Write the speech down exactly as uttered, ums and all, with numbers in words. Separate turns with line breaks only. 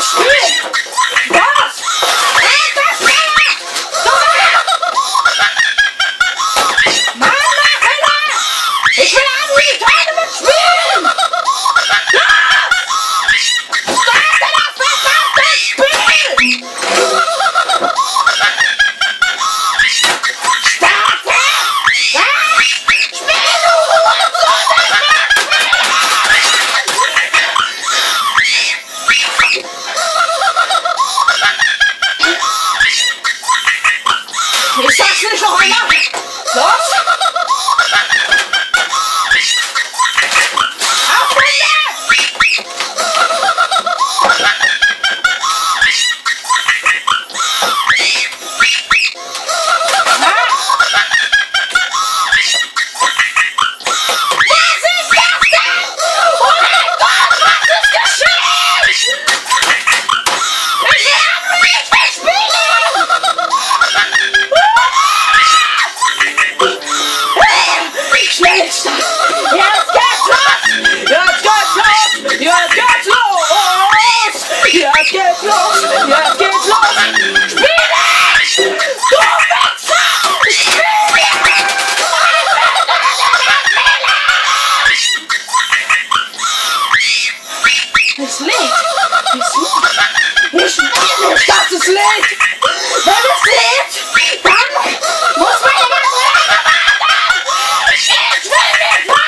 das Spiel! Was? Alter Schwede! So Mann, Alter! Ich will Unreal Tournament spielen! Ja! Starte das verdammte Spiel! Starte! Ja! Spiel, du Hurensohn! Ich sag's nicht noch einmal! Los! Jetzt geht's los! Jetzt geht's los! Spiel dich! Du Wichser! Spiel dich! Es lädt! Es lädt! Ich will nicht, dass es lädt! Wenn es lädt, dann muss man immer dran warten! Ich will nicht warten! Ich will